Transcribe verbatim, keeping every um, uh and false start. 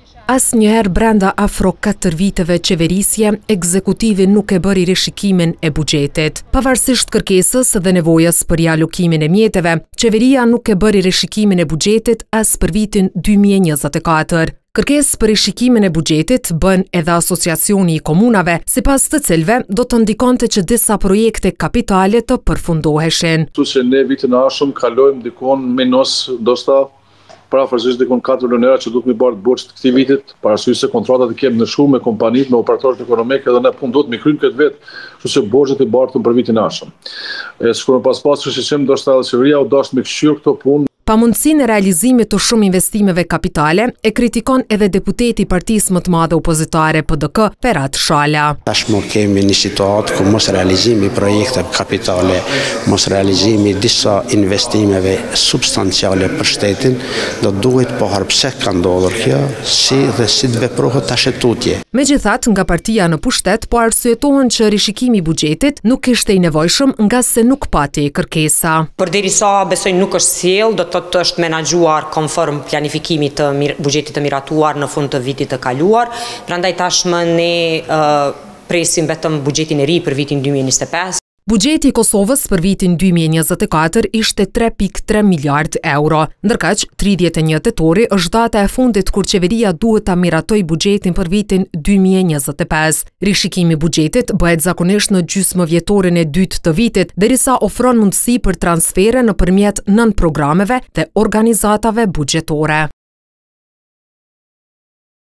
Asnjëherë brenda afro katër viteve qeverisje, ekzekutivi nuk e bëri rishikimin e buxhetit. Pavarësisht kërkesës dhe nevojës për rialokimin e mjeteve, qeveria nuk e bëri rishikimin e buxhetit as për vitin dy mijë e njëzet e katër. Kërkesë për rishikimin e buxhetit bën edhe Asociacioni i Komunave, sipas të cilëve do të ndikonte që disa projekte kapitale të përfundoheshin. Kështu që ne vitin e ardhshëm kalojmë dikon menos ndoshta parafrazisht dikon katër milionë euro që duhet mi bërë borxh të këtij vitit, parasysh se kontratat i kemi në shumë me kompanitë, me operatorët ekonomik, edhe ne punë duhet mi kryjmë këtë vit, kështu që borxhet i bartën për vitin e ardhshëm. E shkruan pas pasur shishim ndoshta edhe qeveria u dashur me këshir këto punë. Pamundësinë e realizimit të shumë investimeve kapitale e kritikon edhe deputeti i Partisë më të madhe opozitare P D K, Ferhat Shala. Tashmë kemi një situatë ku mos realizimi projekte kapitale, mos realizimi disa investimeve substanciale për shtetin, do duhet pohar pse ka ndodhur kjo, si dhe si të veprohet tash tutje. Megjithatë, nga partia në pushtet po arsyetohen që rishikimi i buxhetit nuk ishte i nevojshëm nga se nuk pati kërkesa. Përderisa besoj nuk është sjell, do të të është menaxhuar konform planifikimit të buxhetit të miratuar në fund të vitit të kaluar. Prandaj tashmë ne uh, presim vetëm buxhetin e ri për vitin dy mijë e njëzet e pesë. Buxheti i Kosovës për vitin dy mijë e njëzet e katër ishte tre pikë tre miliard euro, ndërkaq tridhjetë e një tetori është data e fundit kur qeveria duhet ta miratoj buxhetin për vitin dy mijë e njëzet e pesë. Rishikimi i buxhetit bëhet zakonisht në gjysmëvjetorin e dytë të vitit, derisa ofron mundësi për transfere nëpërmjet nën programeve dhe organizatave buxhetore.